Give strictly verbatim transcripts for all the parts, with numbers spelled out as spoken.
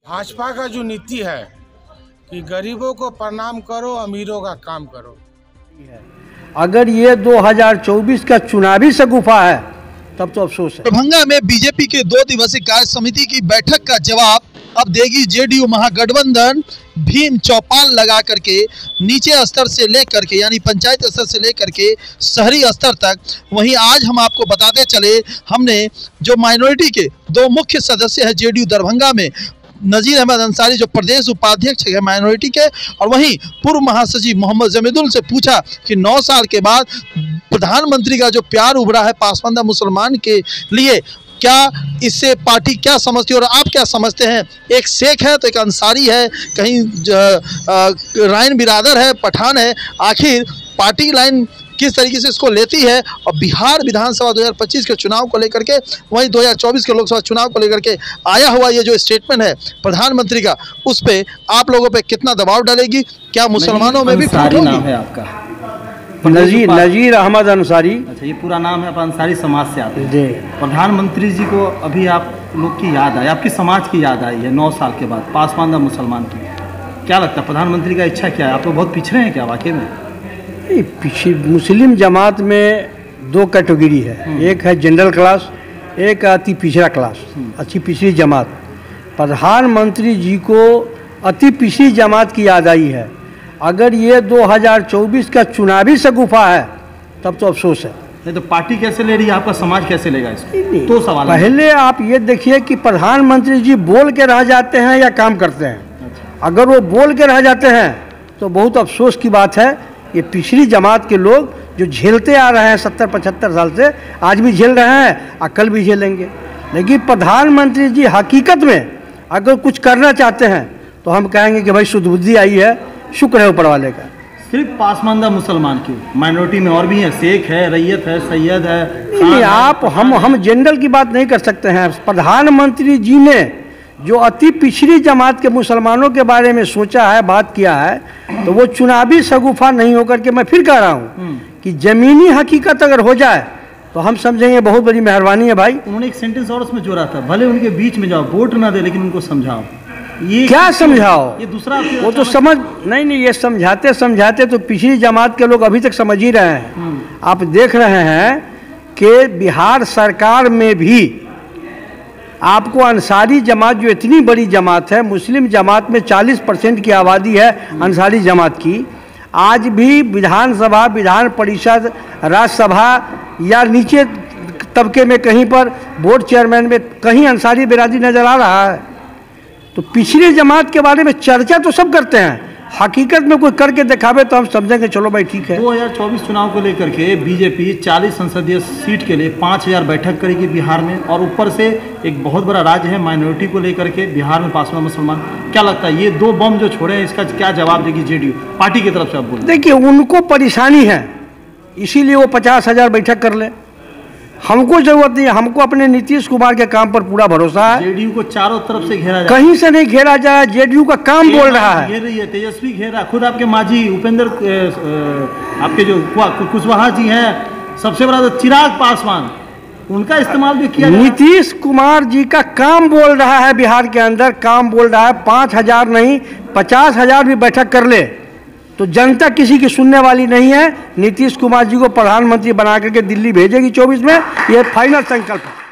भाजपा का जो नीति है कि गरीबों को प्रणाम करो, अमीरों का काम करो। अगर ये दो हज़ार चौबीस का चुनावी शगुफा है तब तो अफसोस है। दरभंगा में बीजेपी के दो दिवसीय कार्य समिति की बैठक का जवाब अब देगी जेडीयू महागठबंधन। भीम चौपाल लगा करके नीचे स्तर से लेकर के यानी पंचायत स्तर से लेकर के शहरी स्तर तक। वहीं आज हम आपको बताते चले, हमने जो माइनॉरिटी के दो मुख्य सदस्य हैं जेडीयू दरभंगा में, नजीर अहमद अंसारी जो प्रदेश उपाध्यक्ष है माइनॉरिटी के, और वहीं पूर्व महासचिव मोहम्मद जमीदुल से पूछा कि नौ साल के बाद प्रधानमंत्री का जो प्यार उभरा है पासमानदा मुसलमान के लिए, क्या इससे पार्टी क्या समझती है और आप क्या समझते हैं। एक शेख है तो एक अंसारी है, कहीं राइन बिरादर है, पठान है, आखिर पार्टी लाइन किस तरीके से इसको लेती है। और बिहार विधानसभा दो हज़ार पच्चीस के चुनाव को लेकर के, वहीं दो हज़ार चौबीस के लोकसभा चुनाव को लेकर के आया हुआ ये जो स्टेटमेंट है प्रधानमंत्री का, उस पे आप लोगों पे कितना दबाव डालेगी, क्या मुसलमानों में भी फूट होगी? नाम है आपका नजीर नजीर अहमद अंसारी। अच्छा, ये पूरा नाम है, आप अंसारी समाज से आते हैं। प्रधानमंत्री जी को अभी आप लोग की याद आई, आपकी समाज की याद आई है नौ साल के बाद पासमानदा मुसलमान की, क्या लगता है प्रधानमंत्री का इच्छा क्या है? आप लोग बहुत पिछड़े हैं क्या वाकई में? पिछड़ी मुस्लिम जमात में दो कैटेगरी है, एक है जनरल क्लास, एक अति पिछड़ा क्लास, अति पिछड़ी जमात। प्रधानमंत्री जी को अति पिछड़ी जमात की याद आई है। अगर ये दो हज़ार चौबीस का चुनावी शगुफा है तब तो अफसोस है। नहीं तो पार्टी कैसे ले रही है, आपका समाज कैसे लेगा इसको? तो सवाल पहले आप ये देखिए कि प्रधानमंत्री जी बोल के रह जाते हैं या काम करते हैं। अच्छा। अगर वो बोल के रह जाते हैं तो बहुत अफसोस की बात है। ये पिछड़ी जमात के लोग जो झेलते आ रहे हैं सत्तर पचहत्तर साल से, आज भी झेल रहे हैं और कल भी झेलेंगे। लेकिन प्रधानमंत्री जी हकीकत में अगर कुछ करना चाहते हैं तो हम कहेंगे कि भाई शुद्ध बुद्धि आई है, शुक्र है ऊपर वाले का। सिर्फ पासमानदा मुसलमान क्यों, माइनॉरिटी में और भी हैं, शेख है, रैयत है, सैयद है। नहीं, आप हम हम जनरल की बात नहीं कर सकते हैं। प्रधानमंत्री जी ने जो अति पिछड़ी जमात के मुसलमानों के बारे में सोचा है, बात किया है, तो वो चुनावी शगुफा नहीं होकर के मैं फिर कह रहा हूँ कि जमीनी हकीकत अगर हो जाए तो हम समझेंगे बहुत बड़ी मेहरबानी है भाई। उन्होंने एक सेंटेंस और उसमें जोड़ा था, भले उनके बीच में जाओ, वोट ना दे, लेकिन उनको समझाओ। ये क्या समझाओ? ये दूसरा वो तो समझ नहीं नहीं ये समझाते समझाते तो पिछड़ी जमात के लोग अभी तक समझ ही रहे हैं। आप देख रहे हैं कि बिहार सरकार में भी आपको अंसारी जमात, जो इतनी बड़ी जमात है, मुस्लिम जमात में चालीस परसेंट की आबादी है अंसारी जमात की, आज भी विधानसभा, विधान परिषद, राज्यसभा या नीचे तबके में कहीं पर बोर्ड चेयरमैन में कहीं अंसारी बिरादरी नजर आ रहा है। तो पिछड़ी जमात के बारे में चर्चा तो सब करते हैं, हकीकत में कोई करके दिखावे तो हम समझेंगे चलो भाई ठीक है। दो हज़ार चौबीस चुनाव को लेकर के बीजेपी चालीस संसदीय सीट के लिए पाँच हज़ार बैठक करेगी बिहार में, और ऊपर से एक बहुत बड़ा राज्य है माइनॉरिटी को लेकर के बिहार में पासमानदा मुसलमान। क्या लगता है ये दो बम जो छोड़े हैं, इसका क्या जवाब देगी जेडीयू पार्टी की तरफ से? आप बोल देखिए, उनको परेशानी है, इसीलिए वो पचास हजार बैठक कर ले। हमको जरूरत नहीं है, हमको अपने नीतीश कुमार के काम पर पूरा भरोसा है। जेडीयू को चारों तरफ से घेरा जाए, कहीं से नहीं घेरा जाए, जेडीयू का काम बोल रहा है। घेर रही है, तेजस्वी घेरा, खुद आपके मांझी उपेंद्र, आपके जो कुशवाहा जी हैं, सबसे बड़ा तो चिराग पासवान, उनका इस्तेमाल भी किया। नीतीश कुमार जी का काम बोल रहा है, बिहार के अंदर काम बोल रहा है। पाँच हजार नहीं, पचास हजार भी बैठक कर ले तो जनता किसी की सुनने वाली नहीं है। नीतीश कुमार जी को प्रधानमंत्री बना करके दिल्ली भेजेगी चौबीस में, ये फाइनल संकल्प है।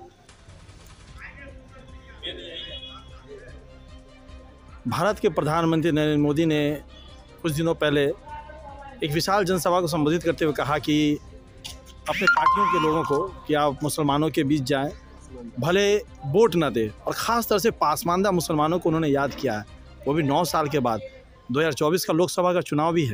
भारत के प्रधानमंत्री नरेंद्र मोदी ने कुछ दिनों पहले एक विशाल जनसभा को संबोधित करते हुए कहा कि अपने पार्टियों के लोगों को कि आप मुसलमानों के बीच जाएं, भले वोट न दें, और ख़ास तौर से पासमानदा मुसलमानों को उन्होंने याद किया है, वो भी नौ साल के बाद। दो हज़ार चौबीस का लोकसभा का चुनाव भी है।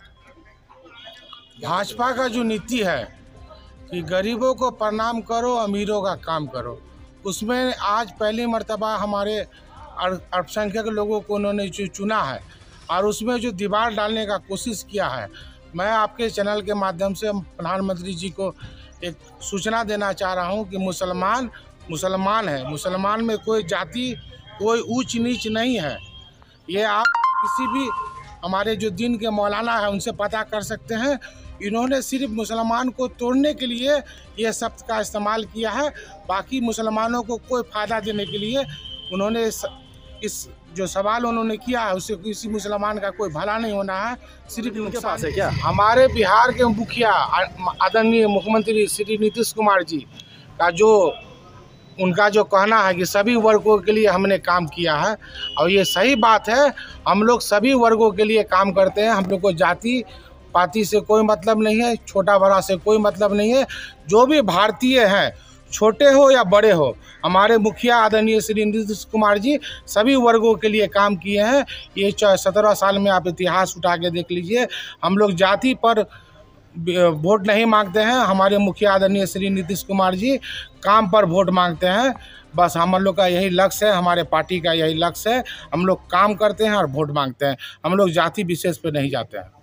भाजपा का जो नीति है कि गरीबों को प्रणाम करो, अमीरों का काम करो, उसमें आज पहली मर्तबा हमारे अल्पसंख्यक लोगों को उन्होंने जो चुना है और उसमें जो दीवार डालने का कोशिश किया है। मैं आपके चैनल के माध्यम से प्रधानमंत्री जी को एक सूचना देना चाह रहा हूं कि मुसलमान मुसलमान है, मुसलमान में कोई जाति, कोई ऊंच नीच नहीं है। ये आप किसी भी हमारे जो दिन के मौलाना है उनसे पता कर सकते हैं। इन्होंने सिर्फ मुसलमान को तोड़ने के लिए ये शब्द का इस्तेमाल किया है, बाकी मुसलमानों को कोई फ़ायदा देने के लिए उन्होंने इस जो सवाल उन्होंने किया है उससे किसी मुसलमान का कोई भला नहीं होना है, सिर्फ उनके पास है क्या? हमारे बिहार के मुखिया आदरणीय मुख्यमंत्री श्री नीतीश कुमार जी का जो उनका जो कहना है कि सभी वर्गों के लिए हमने काम किया है, और ये सही बात है। हम लोग सभी वर्गों के लिए काम करते हैं। हम लोग को जाति पाति से कोई मतलब नहीं है, छोटा बड़ा से कोई मतलब नहीं है। जो भी भारतीय हैं, छोटे हो या बड़े हो, हमारे मुखिया आदरणीय श्री नीतीश कुमार जी सभी वर्गों के लिए काम किए हैं। ये सत्रह साल में आप इतिहास उठा के देख लीजिए। हम लोग जाति पर वोट नहीं मांगते हैं। हमारे मुखिया आदरणीय श्री नीतीश कुमार जी काम पर वोट मांगते हैं। बस हम लोग का यही लक्ष्य है, हमारे पार्टी का यही लक्ष्य है। हम लोग काम करते हैं और वोट मांगते हैं। हम लोग जाति विशेष पे नहीं जाते हैं।